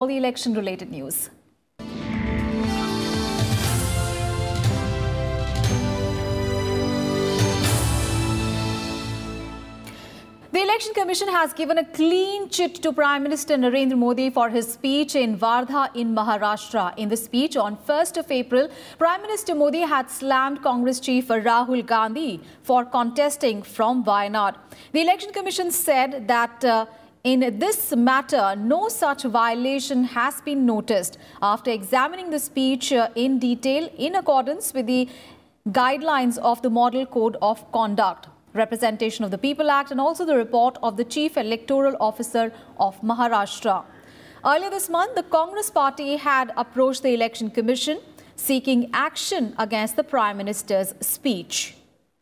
All the election-related news. The Election Commission has given a clean chit to Prime Minister Narendra Modi for his speech in Wardha in Maharashtra. In the speech on 1st of April, Prime Minister Modi had slammed Congress chief Rahul Gandhi for contesting from Wayanad. The Election Commission said that in this matter, no such violation has been noticed after examining the speech in detail in accordance with the guidelines of the Model Code of Conduct, Representation of the People Act, and also the report of the Chief Electoral Officer of Maharashtra. Earlier this month, the Congress party had approached the Election Commission seeking action against the Prime Minister's speech.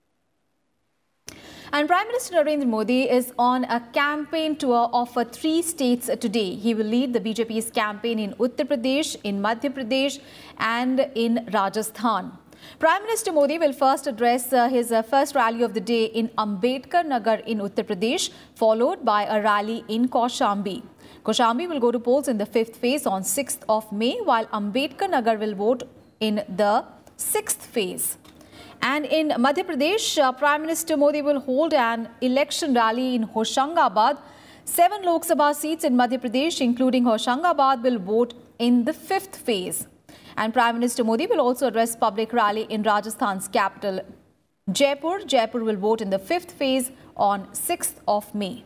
And Prime Minister Narendra Modi is on a campaign tour of 3 states today. He will lead the BJP's campaign in Uttar Pradesh, in Madhya Pradesh, and in Rajasthan. Prime Minister Modi will first address his first rally of the day in Ambedkar Nagar in Uttar Pradesh, followed by a rally in Kaushambi. Kaushambi will go to polls in the 5th phase on 6th of May, while Ambedkar Nagar will vote in the 6th phase. And in Madhya Pradesh, Prime Minister Modi will hold an election rally in Hoshangabad. 7 Lok Sabha seats in Madhya Pradesh, including Hoshangabad, will vote in the 5th phase. And Prime Minister Modi will also address public rally in Rajasthan's capital, Jaipur. Jaipur will vote in the 5th phase on 6th of May.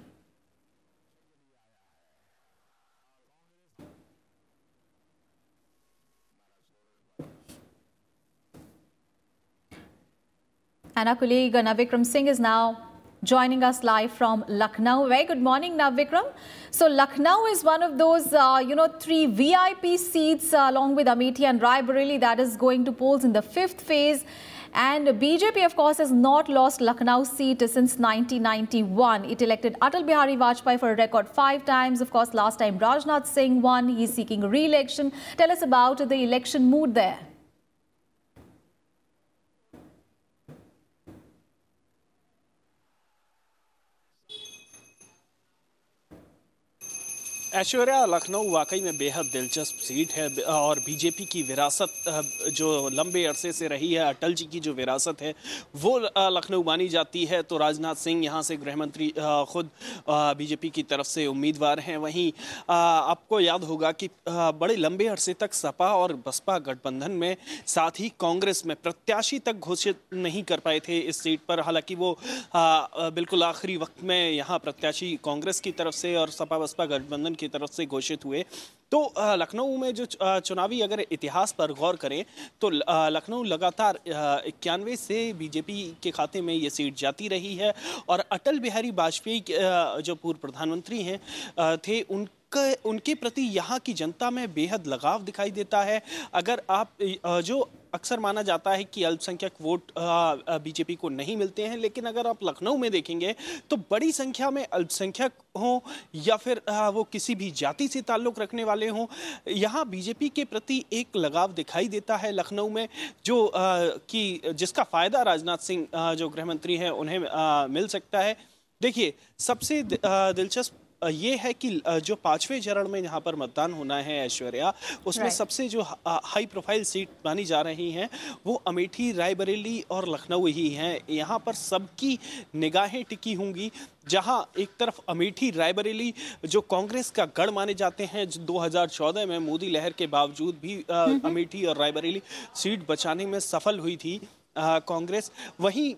And our colleague Navikram Singh is now joining us live from Lucknow. Very good morning, Navikram. So Lucknow is one of those, 3 VIP seats along with Amethi and Raebareli that is going to polls in the 5th phase. And BJP, of course, has not lost Lucknow seat since 1991. It elected Atal Bihari Vajpayee for a record 5 times. Of course, last time Rajnath Singh won. He's seeking re-election. Tell us about the election mood there. Aishwarya, Lucknow वाकई में बेहद दिलचस्प seat है और BJP की विरासत जो लंबे अरसे से रही है, अटल जी की जो विरासत है वो लखनऊ मानी जाती है। तो राजनाथ सिंह यहाँ से गृहमंत्री खुद बीजेपी की तरफ से उम्मीदवार हैं। वहीं आपको याद होगा कि बड़े लंबे अरसे तक सपा और बसपा गठबंधन में, साथ ही कांग्रेस में प्रत्याशी तक घोषित नहीं कर पाए थे इस सीट पर। हालांकि वो बिल्कुल आखिरी वक्त में यहाँ प्रत्याशी कांग्रेस की तरफ से और सपा बसपा गठबंधन की तरफ से घोषित हुए। तो लखनऊ में जो चुनावी अगर इतिहास पर गौर करें तो लखनऊ लगातार 91 से बीजेपी के खाते में ये सीट जाती रही है और अटल बिहारी वाजपेयी जो पूर्व प्रधानमंत्री हैं थे उनके प्रति यहाँ की जनता में बेहद लगाव दिखाई देता है। अगर आप जो अक्सर माना जाता है कि अल्पसंख्यक वोट बीजेपी को नहीं मिलते हैं, लेकिन अगर आप लखनऊ में देखेंगे तो बड़ी संख्या में अल्पसंख्यक हों या फिर वो किसी भी जाति से ताल्लुक़ रखने वाले हों, यहाँ बीजेपी के प्रति एक लगाव दिखाई देता है लखनऊ में, जो कि जिसका फ़ायदा राजनाथ सिंह जो गृहमंत्री हैं उन्हें मिल सकता है। देखिए, सबसे दिलचस्प ये है कि जो 5वें चरण में यहाँ पर मतदान होना है ऐश्वर्या, उसमें सबसे जो हाई प्रोफाइल सीट मानी जा रही हैं वो अमेठी, रायबरेली और लखनऊ ही हैं। यहाँ पर सबकी निगाहें टिकी होंगी। जहाँ एक तरफ अमेठी, रायबरेली जो कांग्रेस का गढ़ माने जाते हैं, 2014 में मोदी लहर के बावजूद भी अमेठी और रायबरेली सीट बचाने में सफल हुई थी कांग्रेस। वहीं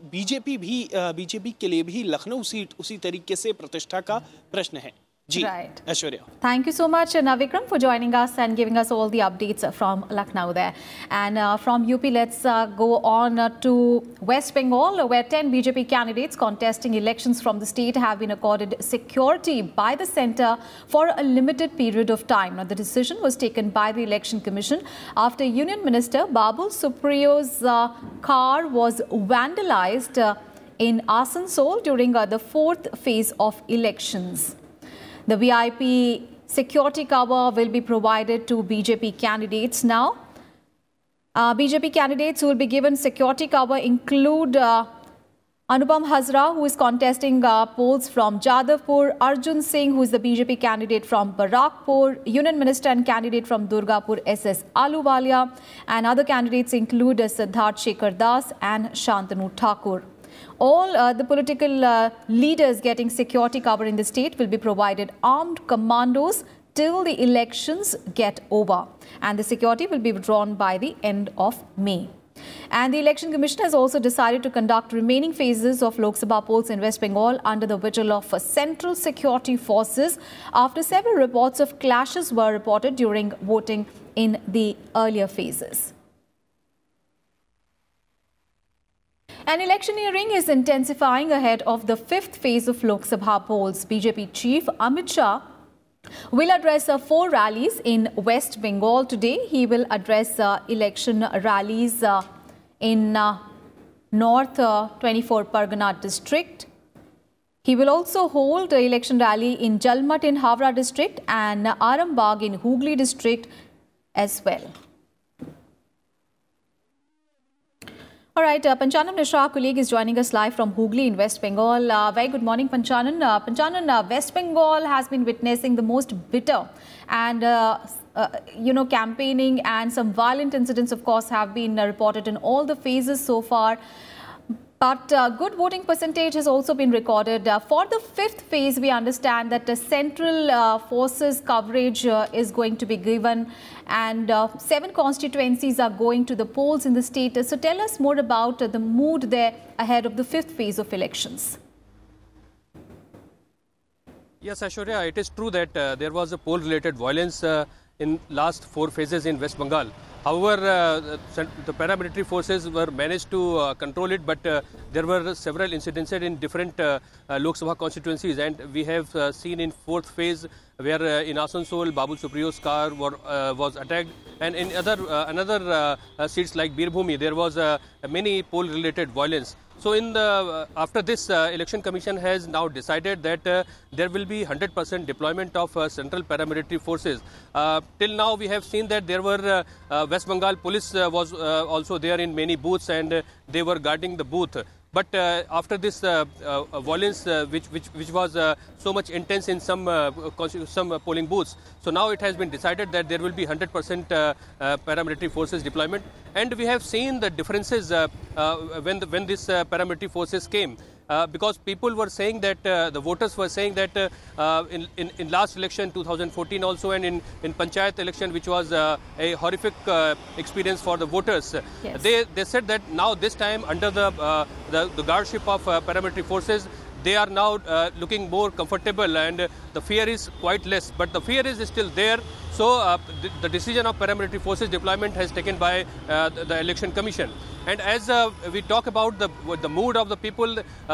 बीजेपी के लिए भी लखनऊ सीट उसी तरीके से प्रतिष्ठा का प्रश्न है। जी, right. Aishwarya. Thank you so much, Navikram, for joining us and giving us all the updates from Lucknow there. And from UP, let's go on to West Bengal, where 10 BJP candidates contesting elections from the state have been accorded security by the centre for a limited period of time. Now, the decision was taken by the Election Commission after Union Minister Babul Supriyo's car was vandalized in Asansol during the 4th phase of elections. The VIP security cover will be provided to BJP candidates now. BJP candidates who will be given security cover include Anupam Hazra, who is contesting polls from Jadavpur, Arjun Singh, who is the BJP candidate from Barakpur, Union Minister and candidate from Durgapur, SS Aluwalia, and other candidates include Siddharth Shekhar Das and Shantanu Thakur. All the political leaders getting security cover in the state will be provided armed commandos till the elections get over, and the security will be withdrawn by the end of May. And the Election Commission has also decided to conduct remaining phases of Lok Sabha polls in West Bengal under the vigil of Central Security Forces after several reports of clashes were reported during voting in the earlier phases. An electioneering is intensifying ahead of the fifth phase of Lok Sabha polls. BJP Chief Amit Shah will address 4 rallies in West Bengal today. He will address election rallies in North 24 Pargana district. He will also hold an election rally in Jalmat in Havra district and Arambagh in Hooghly district as well. All right, Panchanan Mishra, our colleague, is joining us live from Hooghly in West Bengal. Very good morning, Panchanan. Panchanan, West Bengal has been witnessing the most bitter and, campaigning, and some violent incidents, of course, have been reported in all the phases so far. But good voting percentage has also been recorded. For the fifth phase, we understand that the central forces coverage is going to be given, and 7 constituencies are going to the polls in the state. So tell us more about the mood there ahead of the fifth phase of elections. Yes, Aishwarya, it is true that there was a poll-related violence in last 4 phases in West Bengal. However, the paramilitary forces were managed to control it, but there were several incidents in different Lok Sabha constituencies, and we have seen in 4th phase where in Asansol, Babu Supriyo's car was attacked, and in another seats like Birbhumi, there was many poll-related violence. So after this, Election Commission has now decided that there will be 100% deployment of central paramilitary forces. Till now, we have seen that there were West Bengal police was also there in many booths, and they were guarding the booth. But after this violence, which was so much intense in some polling booths, so now it has been decided that there will be 100% paramilitary forces deployment. And we have seen the differences when these paramilitary forces came. Because people were saying that, the voters were saying that in last election, 2014 also, and in Panchayat election, which was a horrific experience for the voters, yes, they said that now this time under the guardship of paramilitary forces, they are now looking more comfortable, and the fear is quite less. But the fear is still there. So the decision of paramilitary forces deployment has taken by the Election Commission. And as we talk about the mood of the people,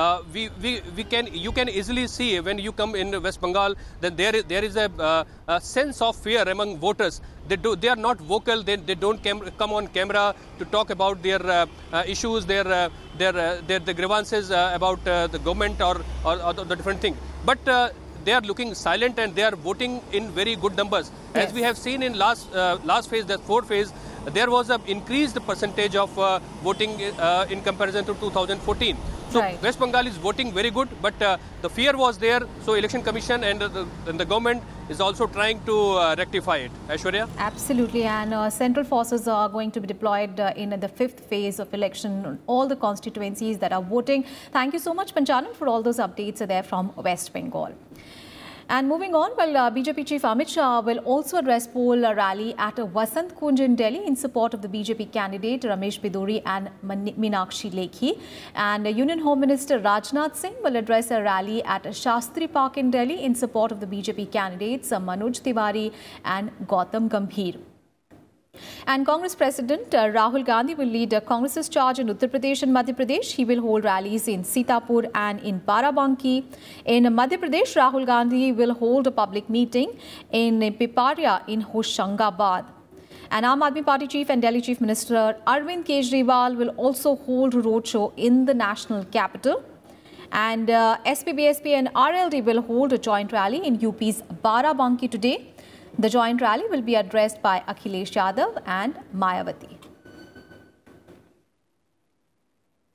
you can easily see when you come in West Bengal that there is a sense of fear among voters. They are not vocal. They don't come on camera to talk about their issues, their grievances about the government or the different thing. But they are looking silent, and they are voting in very good numbers. Yes. As we have seen in last phase, the 4th phase, there was an increased percentage of voting in comparison to 2014. So right, West Bengal is voting very good, but the fear was there. So Election Commission and the government is also trying to rectify it. Aishwarya? Absolutely, and central forces are going to be deployed in the 5th phase of election on all the constituencies that are voting. Thank you so much, Panchanan, for all those updates there from West Bengal. And moving on, well, BJP Chief Amit Shah will also address poll rally at Vasant Kunj in Delhi in support of the BJP candidate Ramesh Biduri and Meenakshi Lekhi. And Union Home Minister Rajnath Singh will address a rally at Shastri Park in Delhi in support of the BJP candidates Manoj Tiwari and Gautam Gambhir. And Congress President Rahul Gandhi will lead Congress's charge in Uttar Pradesh and Madhya Pradesh. He will hold rallies in Sitapur and in Barabanki. In Madhya Pradesh, Rahul Gandhi will hold a public meeting in Piparia in Hoshangabad. And Aam Aadmi Party Chief and Delhi Chief Minister Arvind Kejriwal will also hold a roadshow in the national capital. And SPBSP and RLD will hold a joint rally in UP's Barabanki today. The joint rally will be addressed by Akhilesh Yadav and Mayawati.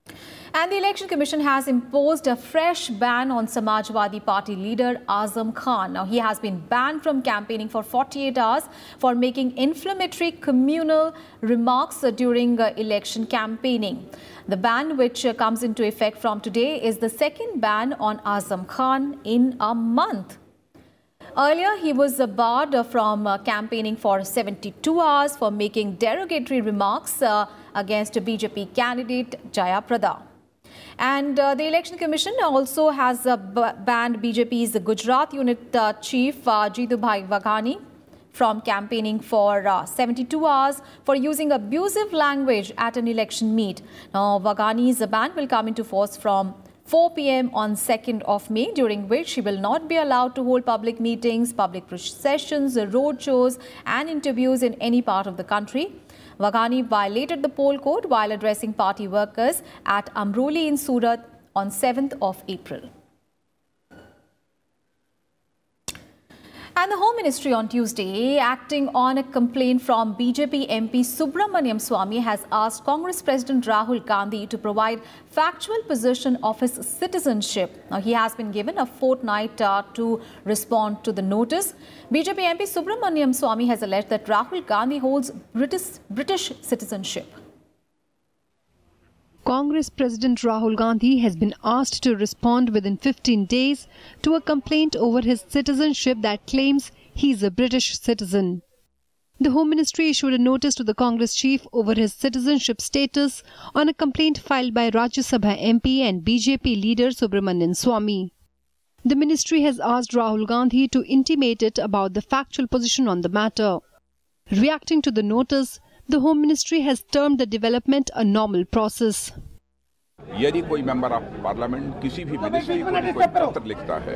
And the Election Commission has imposed a fresh ban on Samajwadi Party leader Azam Khan. Now, he has been banned from campaigning for 48 hours for making inflammatory communal remarks during election campaigning. The ban, which comes into effect from today, is the second ban on Azam Khan in a month. Earlier, he was barred from campaigning for 72 hours for making derogatory remarks against BJP candidate Jaya Prada. And the Election Commission also has banned BJP's Gujarat unit chief Jitubhai Waghani from campaigning for 72 hours for using abusive language at an election meet. Now, Waghani's ban will come into force from 4 p.m. on 2nd of May, during which he will not be allowed to hold public meetings, public processions, road shows and interviews in any part of the country. Waghani violated the poll code while addressing party workers at Amroli in Surat on 7th of April. And the Home Ministry on Tuesday, acting on a complaint from BJP MP Subramaniam Swamy, has asked Congress President Rahul Gandhi to provide factual position of his citizenship. Now, he has been given a fortnight to respond to the notice. BJP MP Subramaniam Swamy has alleged that Rahul Gandhi holds British citizenship. Congress President Rahul Gandhi has been asked to respond within 15 days to a complaint over his citizenship that claims he is a British citizen. The Home Ministry issued a notice to the Congress chief over his citizenship status on a complaint filed by Rajya Sabha MP and BJP leader Subramanian Swamy. The ministry has asked Rahul Gandhi to intimate it about the factual position on the matter. Reacting to the notice, the Home Ministry has termed the development a normal process. यदि कोई member of parliament किसी भी ministry को कोई पत्र लिखता है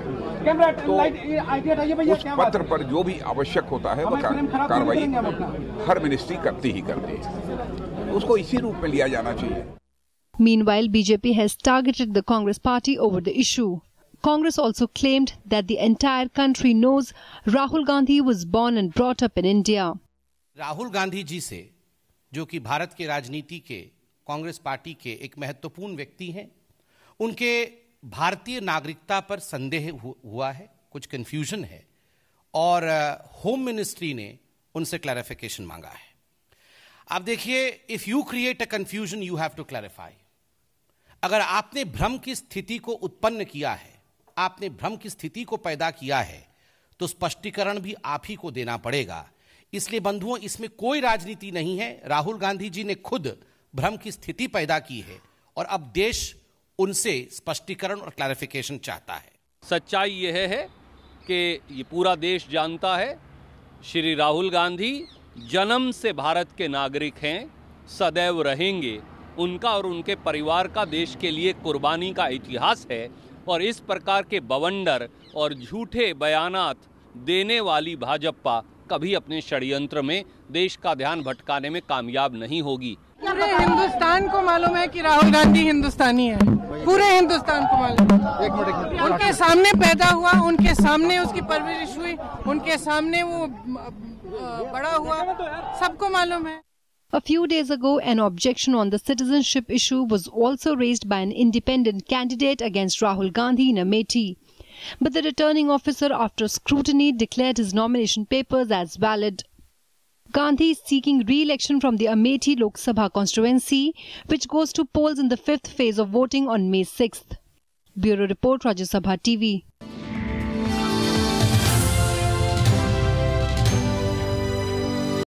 तो उस पत्र पर जो भी आवश्यक होता है वो कार्रवाई हर मिनिस्ट्री करती ही करती है, उसको इसी रूप में लिया जाना चाहिए. Meanwhile, BJP has targeted the Congress party over the issue. Congress also claimed that the entire country knows Rahul Gandhi was born and brought up in India. Rahul Gandhi ji से, जो कि भारत के राजनीति के कांग्रेस पार्टी के एक महत्वपूर्ण व्यक्ति हैं, उनके भारतीय नागरिकता पर संदेह हुआ है, कुछ कंफ्यूजन है और होम मिनिस्ट्री ने उनसे क्लैरिफिकेशन मांगा है. अब देखिए, if you create a confusion you have to clarify. अगर आपने भ्रम की स्थिति को उत्पन्न किया है, आपने भ्रम की स्थिति को पैदा किया है, तो स्पष्टीकरण भी आप ही को देना पड़ेगा. इसलिए बंधुओं, इसमें कोई राजनीति नहीं है. राहुल गांधी जी ने खुद भ्रम की स्थिति पैदा की है और अब देश उनसे स्पष्टीकरण और क्लैरिफिकेशन चाहता है. सच्चाई यह है कि ये पूरा देश जानता है श्री राहुल गांधी जन्म से भारत के नागरिक हैं, सदैव रहेंगे. उनका और उनके परिवार का देश के लिए कुर्बानी का इतिहास है और इस प्रकार के बवंडर और झूठे बयानात देने वाली भाजपा कभी अपने षड्यंत्र में देश का ध्यान भटकाने में कामयाब नहीं होगी. पूरे हिंदुस्तान को मालूम है कि राहुल गांधी हिंदुस्तानी है. पूरे हिंदुस्तान को मालूम है. उनके सामने पैदा हुआ, उनके सामने उसकी परवरिश हुई, उनके सामने वो बड़ा हुआ, सबको मालूम है. A few days ago, an objection on the citizenship issue was also raised by an independent candidate against Rahul Gandhi in Amethi. But the returning officer, after scrutiny, declared his nomination papers as valid. Gandhi is seeking re-election from the Amethi Lok Sabha constituency, which goes to polls in the 5th phase of voting on May 6th. Bureau Report, Rajya Sabha TV.